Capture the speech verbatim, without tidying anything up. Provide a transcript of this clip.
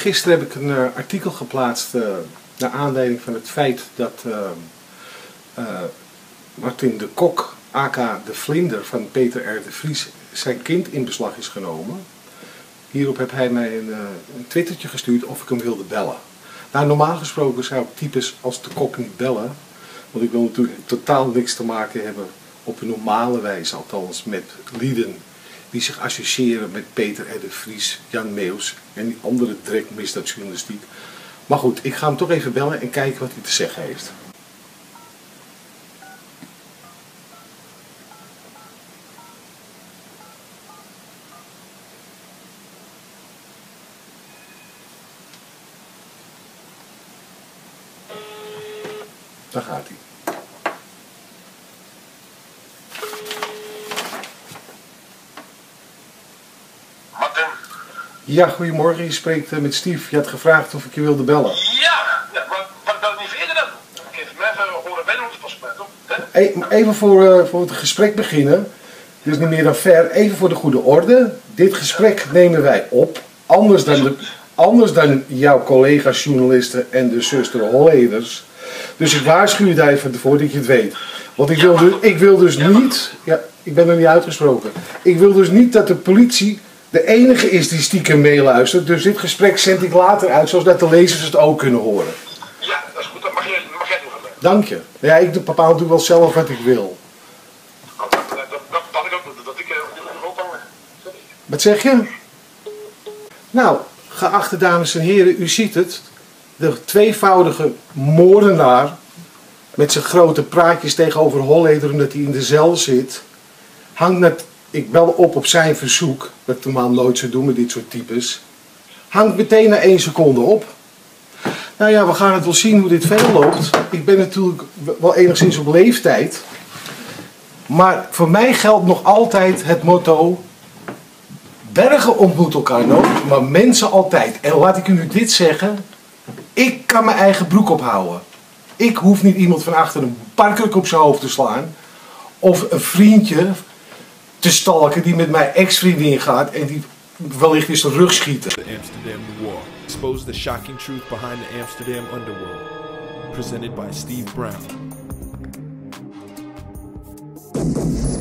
gisteren heb ik een uh, artikel geplaatst uh, naar aanleiding van het feit dat uh, uh, Martin de Kok, aka de Vlinder van Peter R. de Vries, zijn kind in beslag is genomen. Hierop heeft hij mij een, uh, een twittertje gestuurd of ik hem wilde bellen. Nou, normaal gesproken zou ik types als de Kok niet bellen, want ik wil natuurlijk totaal niks te maken hebben op een normale wijze, althans met lieden die zich associëren met Peter R. de Vries, Jan Meeuws en die andere drek misdaadjournalistiek. Maar goed, ik ga hem toch even bellen en kijken wat hij te zeggen heeft. Daar gaat hij. Martin. Ja, goedemorgen. Je spreekt uh, met Steve. Je had gevraagd of ik je wilde bellen. Ja, ja maar wat bel niet eerder dan? Ik heb mij even horen bij ons pas met, toch? E even voor, uh, voor het gesprek beginnen. Dit is niet meer dan ver. Even voor de goede orde. Dit gesprek nemen wij op. Anders dan, de, anders dan jouw collega's journalisten en de zuster Holleders. Dus ik waarschuw je daar even voor dat je het weet. Want ik wil dus, ik wil dus niet... Ja, ik ben er niet uitgesproken. Ik wil dus niet dat de politie de enige is die stiekem meeluistert. Dus dit gesprek zend ik later uit, zodat de lezers het ook kunnen horen. Ja, dat is goed. Dat mag jij, mag jij doen. Dank je. Ja, ik bepaal natuurlijk wel zelf wat ik wil. Dat, dat, dat, dat ik ook doe. Dat ik uh, ook al... Wat zeg je? Nou, geachte dames en heren, u ziet het. De tweevoudige moordenaar met zijn grote praatjes tegenover Holleder omdat hij in de cel zit, hangt net, ik bel op op zijn verzoek, wat ik normaal nooit zou doen met dit soort types, hangt meteen na één seconde op. Nou ja, we gaan het wel zien hoe dit verder loopt. Ik ben natuurlijk wel enigszins op leeftijd, maar voor mij geldt nog altijd het motto: bergen ontmoeten elkaar nooit, maar mensen altijd. En laat ik u nu dit zeggen: ik kan mijn eigen broek ophouden. Ik hoef niet iemand van achter een parkruk op zijn hoofd te slaan. Of een vriendje te stalken die met mijn ex-vriendin gaat en die wellicht in zijn rug schieten. The Amsterdam Noir. Expose the shocking truth behind the Amsterdam underworld. Presented by Steve Brown.